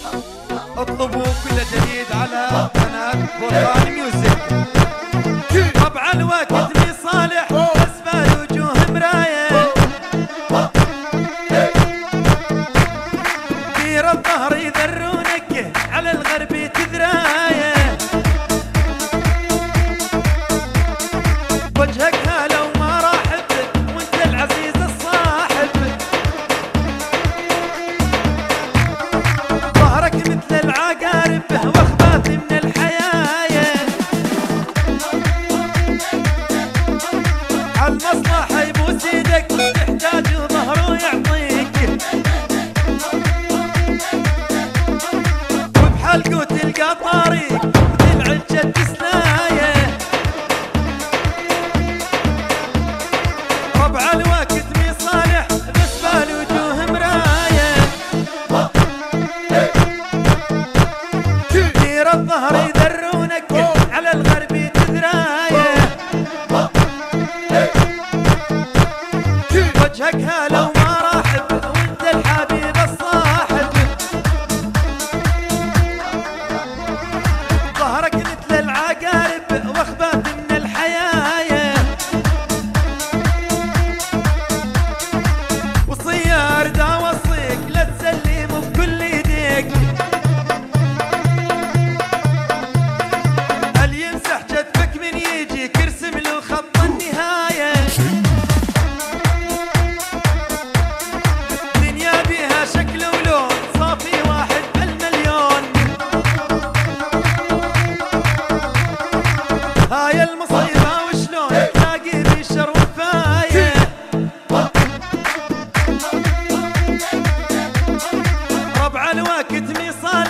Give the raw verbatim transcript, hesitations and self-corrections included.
اطلبوا كل جديد على قناة برهان ميوزك. طبعا الوقت مي صالح اسفل وجوه مراية، كثير الظهر يذرونك على الغرب تذراية، وجهك هلا وما راحب وانت العزيز الصاحب، ظهرك مثل العقارب واخباث من الحياة، عالمصلحة يبوس ايدك تحتاج ظهره يعطيك، وبحلقه تلقى طريق مثل عجة تسلاية، ربع الوقت مي صالح بس بالوجوه مراية، كثير الظهر يذرونك على الغرب تذراية، وجهك هلا وما راحب وانت الحبيب الصاحب، ظهرك مثل العقارب واخباث من الحياة، وصيار دا وصيك لا تسلم بكل ايديك، اللي يمسح جدفك من يجيك ارسم له خط النهاية، دنيا بيها شكل ولون صافي واحد بالمليون، هاي المصيبة وشلون تلاقي بشر وفاية، ربع الوقت مي صالح